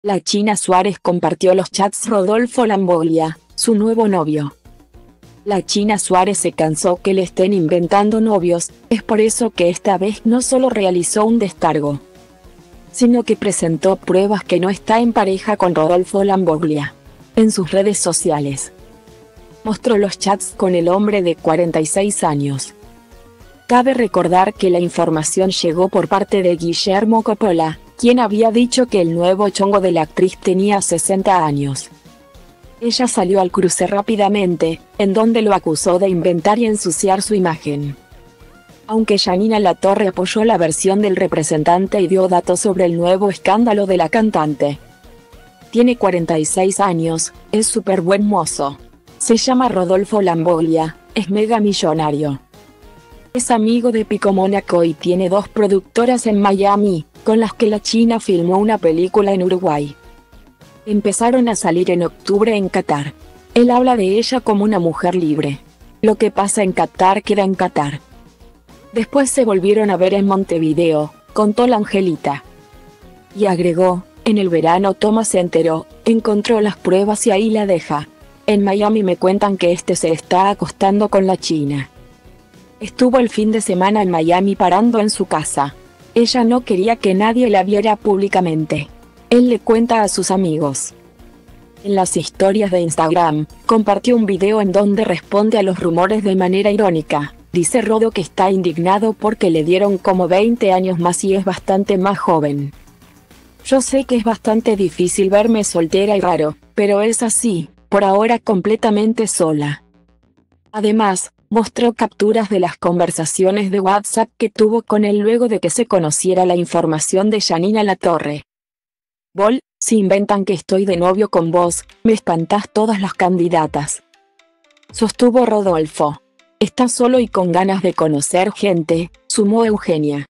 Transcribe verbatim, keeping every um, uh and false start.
La China Suárez compartió los chats Rodolfo Lambolia, su nuevo novio. La China Suárez se cansó que le estén inventando novios, es por eso que esta vez no solo realizó un descargo, sino que presentó pruebas que no está en pareja con Rodolfo Lambolia. En sus redes sociales mostró los chats con el hombre de cuarenta y seis años. Cabe recordar que la información llegó por parte de Guillermo Coppola, quien había dicho que el nuevo chongo de la actriz tenía sesenta años. Ella salió al cruce rápidamente, en donde lo acusó de inventar y ensuciar su imagen. Aunque Yanina Latorre apoyó la versión del representante y dio datos sobre el nuevo escándalo de la cantante. Tiene cuarenta y seis años, es súper buen mozo. Se llama Rodolfo Lambolia, es mega millonario. Es amigo de Pico Mónaco y tiene dos productoras en Miami, con las que la China filmó una película en Uruguay. Empezaron a salir en octubre en Qatar. Él habla de ella como una mujer libre. Lo que pasa en Qatar queda en Qatar. Después se volvieron a ver en Montevideo, contó la Angelita. Y agregó, en el verano Thomas se enteró, encontró las pruebas y ahí la deja. En Miami me cuentan que este se está acostando con la China. Estuvo el fin de semana en Miami parando en su casa. Ella no quería que nadie la viera públicamente. Él le cuenta a sus amigos. En las historias de Instagram, compartió un video en donde responde a los rumores de manera irónica. Dice Rodo que está indignado porque le dieron como veinte años más y es bastante más joven. Yo sé que es bastante difícil verme soltera y raro, pero es así, por ahora completamente sola. Además, mostró capturas de las conversaciones de WhatsApp que tuvo con él luego de que se conociera la información de Yanina Latorre. Bol, si inventan que estoy de novio con vos, me espantás todas las candidatas. Sostuvo Rodolfo. Está solo y con ganas de conocer gente, sumó Eugenia.